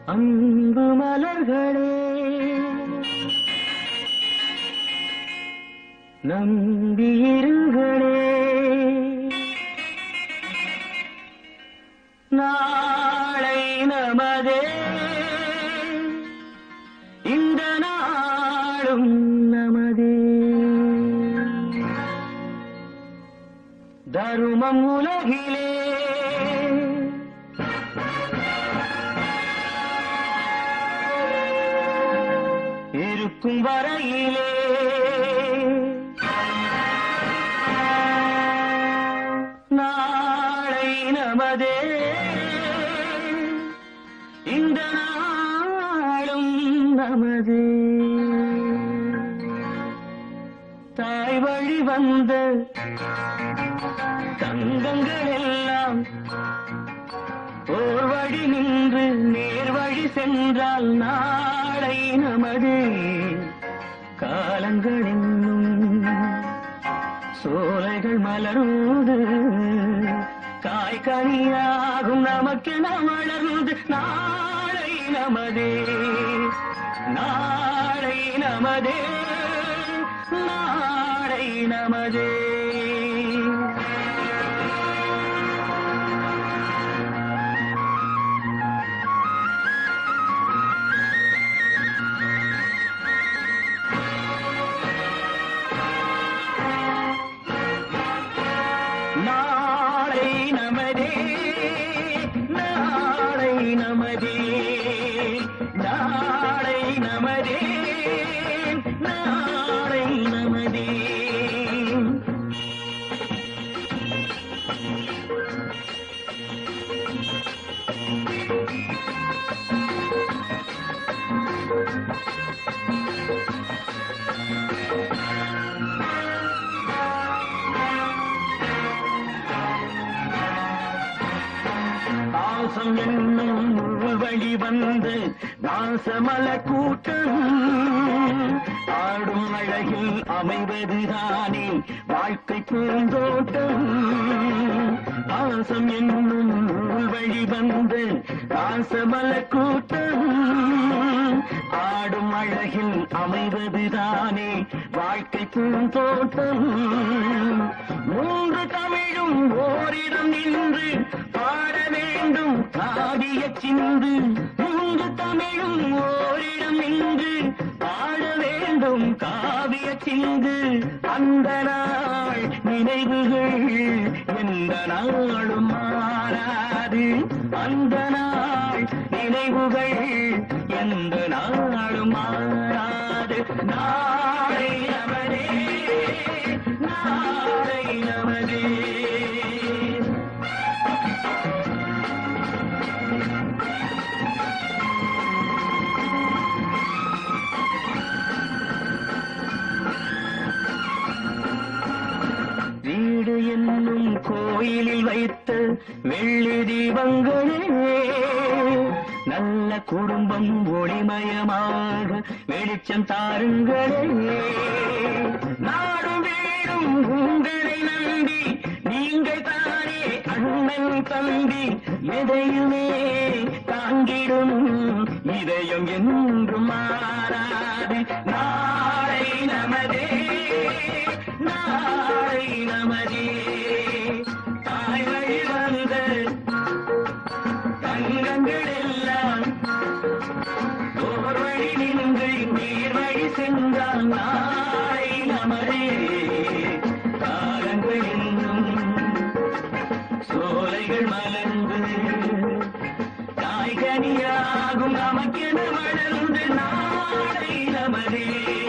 அன்பு மலர்களே நம்பியிருங்களே, நாளை நமதே, இந்த நாளும் நமதே. தருமம் உலகிலே இருக்கும் வரையிலே நாளை நமதே, இந்த நாளும் நமதே. தாய் வழி வந்த தங்கங்கள் எல்லாம் ஓர் வழி நின்று நேர் வழி சென்றால் நாளை நமதே. காலங்கள் என்னும் சோலைகள் மலர்ந்து காய்கனியாகும் நமக்கென வளர்ந்து நாளை நமதே, நாளை நமதே, நாளை நமதே. நாளை நமதே, நாளை நமதே, நாளை நமதே, நாளை நமதே. பாசம் என்னும் வழி வந்து வாசமல கூட்டம் ஆடும் அழகில் அமைவதுதானே வாழ்க்கை பூந்தோட்டம். பாசம் என்னும் வழி வந்து வாசமல கூட்டம் ஆடும் அழகில் அமைவதுதானே வாழ்க்கை பூந்தோட்டம். மூன்று தமிழும் ஓரிடம் நின்று பாட வேண்டும் காவிய சிந்து. மூன்று தமிழும் ஓரிடம் நின்று பாட வேண்டும் காவிய சிந்து. அந்த நாள் நினைவுகள் எந்த நாளும் மாறாது, அந்த நாள் நினைவுகள் எந்த நாளும் மாறாது. நாளை நமதே, நாளை நமதே. வீடு என்னும் கோயிலில் வைத்த வெள்ளி தீபங்களே நல்ல குடும்பம் ஒளிமயமாக வெளிச்சம் தாருங்களே. நாடும் வீடும் உங்களை நம்பி நீங்கள் தானே அண்ணன் தம்பி. எதையுமே தாங்கிடும் இதயம் என்றும் மாறாது. நாளை நமதே, நாளை நமதே. தாய் வழி வந்த தங்கங்கள் எல்லாம் ஓர் வழி நின்று நீர் வழி சென்றால் நாளை நமதே. காலங்கள் என்னும் சோலைகள் மலர்ந்து காய்கனியாகும் நமக்கென வளர்ந்து நாளை நமதே.